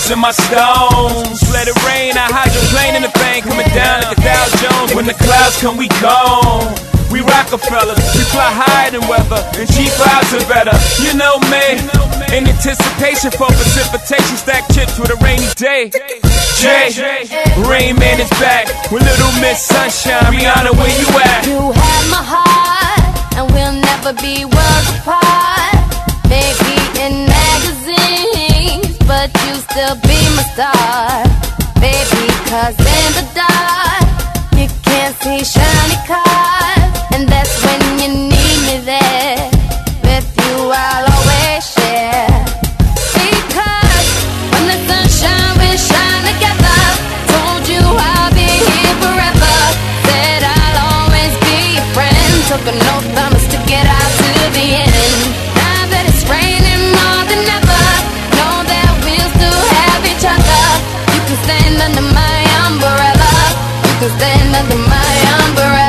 stars and my stones. Let it rain, I hydroplane in the bank, coming down like a Dow Jones. When the clouds come, we gone. We Rockefellers, we fly higher than weather, and G5s are better. You know me, in anticipation for precipitation, stack chips with a rainy day. Jay, Rain Man is back with Little Miss Sunshine. Rihanna, where you at? You have my heart, and we'll never be worlds apart. Maybe in magazines, but you still be my star. Baby, 'cause in the dark, you can't see shiny cars. And that's when you need me there. With you I'll always share. Because when the sunshine will shine together, told you I'll be here forever. Said I'll always be your friend. Took an oath, promise to get out to the end. Now that it's raining more than ever, know that we'll still have each other. You can stand under my umbrella. You can stand under my umbrella.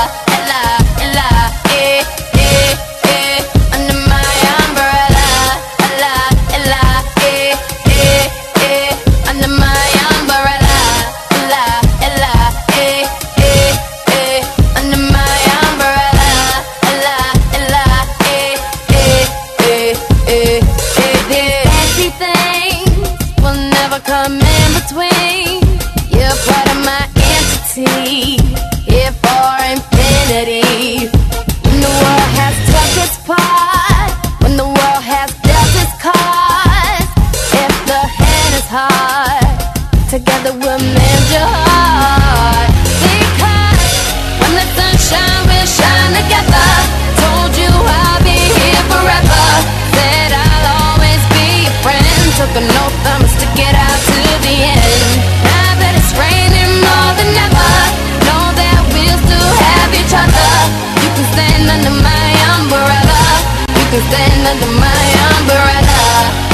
Come in between. You're part of my entity, here for infinity. When the world has touched its part, when the world has dealt its cards, if the hand is hard, together we'll mend your heart. Because when the sunshine will shine together, told you I'll be here forever. Said I'll always be your friend. Took an oath, promise to get out to the end. Now that it's raining more than ever, know that we'll still have each other. You can stand under my umbrella. You can stand under my umbrella.